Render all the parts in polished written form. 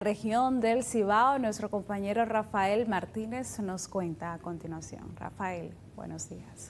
región del Cibao. Nuestro compañero Rafael Martínez nos cuenta a continuación. Rafael, buenos días.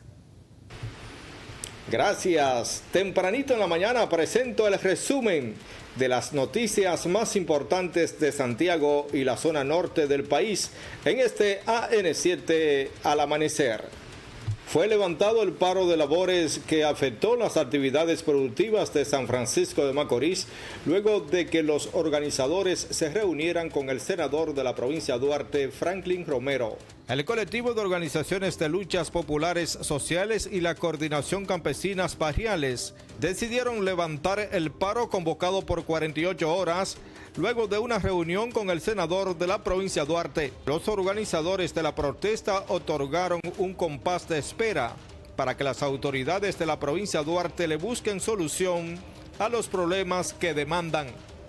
Gracias. Tempranito en la mañana presento el resumen de las noticias más importantes de Santiago y la zona norte del país en este AN7 al amanecer. Fue levantado el paro de labores que afectó las actividades productivas de San Francisco de Macorís luego de que los organizadores se reunieran con el senador de la provincia Duarte, Franklin Romero. El colectivo de organizaciones de luchas populares sociales y la coordinación campesinas barriales decidieron levantar el paro convocado por 48 horas luego de una reunión con el senador de la provincia Duarte. Los organizadores de la protesta otorgaron un compás de espera para que las autoridades de la provincia Duarte le busquen solución a los problemas que demandan.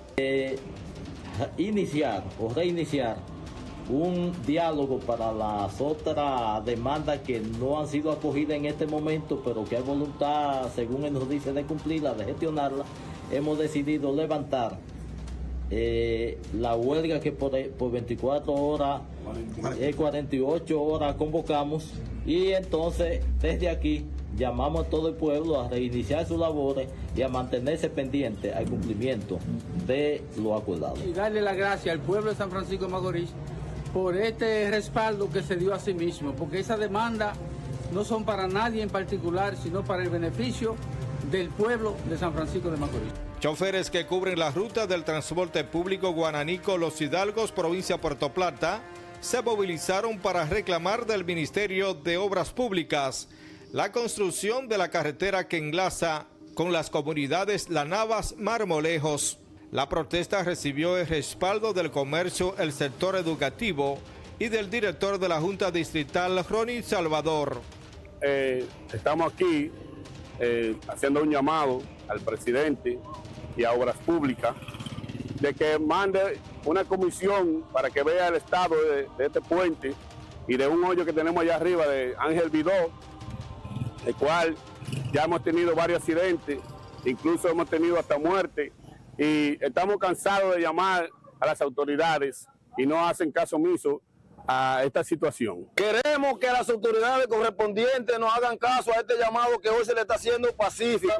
Iniciar o reiniciar un diálogo para las otras demandas que no han sido acogidas en este momento, pero que hay voluntad, según él nos dice, de cumplirla, de gestionarla. Hemos decidido levantar la huelga que por 24 horas, 48 horas convocamos, y entonces desde aquí llamamos a todo el pueblo a reiniciar sus labores y a mantenerse pendiente al cumplimiento de lo acordado. Y darle las gracias al pueblo de San Francisco de Macorís por este respaldo que se dio a sí mismo, porque esas demandas no son para nadie en particular, sino para el beneficio del pueblo de San Francisco de Macorís. Choferes que cubren la ruta del transporte público Guananico-Los Hidalgos, provincia de Puerto Plata, se movilizaron para reclamar del Ministerio de Obras Públicas la construcción de la carretera que enlaza con las comunidades La Navas, Marmolejos. La protesta recibió el respaldo del comercio, el sector educativo y del director de la Junta Distrital, Ronnie Salvador. Estamos aquí haciendo un llamado al presidente y a Obras Públicas de que mande una comisión para que vea el estado de este puente y de un hoyo que tenemos allá arriba de Ángel Vidó, el cual ya hemos tenido varios accidentes, incluso hemos tenido hasta muerte, y estamos cansados de llamar a las autoridades y no hacen caso omiso a esta situación. Queremos que las autoridades correspondientes nos hagan caso a este llamado que hoy se le está haciendo pacífico.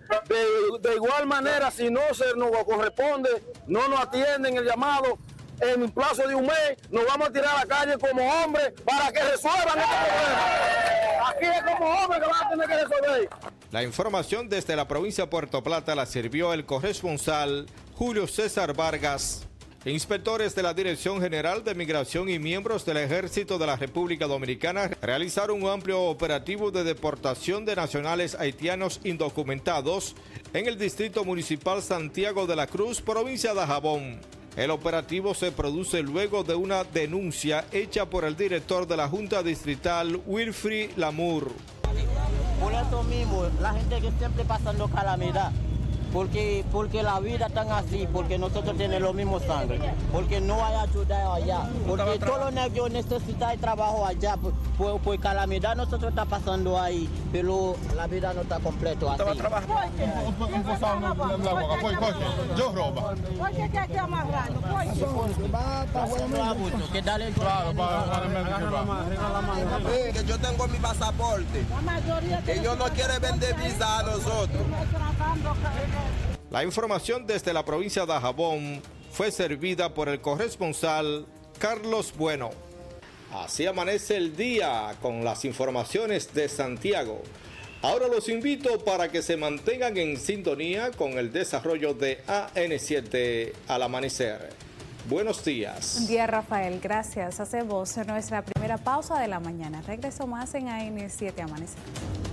De igual manera, si no se nos corresponde, no nos atienden el llamado, en un plazo de un mes nos vamos a tirar a la calle como hombres para que resuelvan este problema. Aquí es como hombres que van a tener que resolver. La información desde la provincia de Puerto Plata la sirvió el corresponsal Julio César Vargas. Inspectores de la Dirección General de Migración y miembros del Ejército de la República Dominicana realizaron un amplio operativo de deportación de nacionales haitianos indocumentados en el Distrito Municipal Santiago de la Cruz, provincia de Dajabón. El operativo se produce luego de una denuncia hecha por el director de la Junta Distrital, Wilfrid Lamour. Por eso mismo, la gente que siempre pasando calamidad. Porque la vida tan así, porque nosotros tenemos los mismos sangre, porque no hay ayuda allá, porque todos los nervios necesitan trabajo allá, por calamidad nosotros está pasando ahí, pero la vida no está completa así. Yo roba. Que yo tengo mi pasaporte, que yo no quiere vender visa a nosotros. La información desde la provincia de Dajabón fue servida por el corresponsal Carlos Bueno. Así amanece el día con las informaciones de Santiago. Ahora los invito para que se mantengan en sintonía con el desarrollo de AN7 al amanecer. Buenos días. Buen día, Rafael. Gracias. Hacemos nuestra primera pausa de la mañana. Regreso más en AN7 Amanecer.